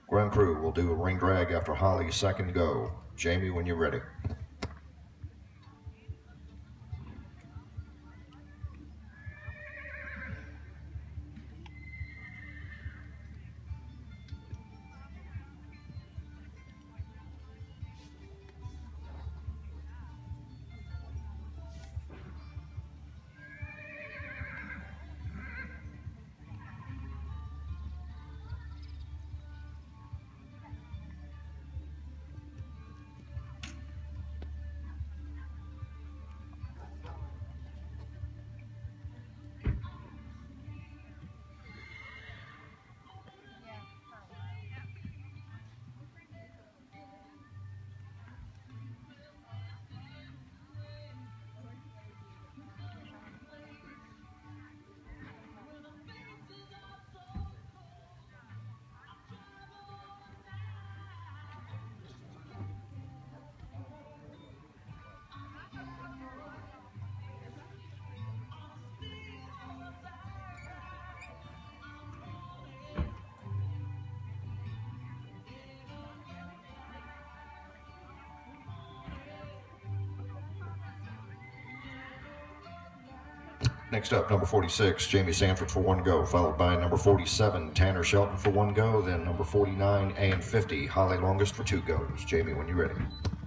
Ground crew will do a ring drag after Holly's second go. Jamie, when you're ready. Next up, number 46, Jamie Sanford for one go, followed by number 47, Tanner Shelton for one go, then number 49, and 50, Holly Longest for two goes. Jamie, when you're ready.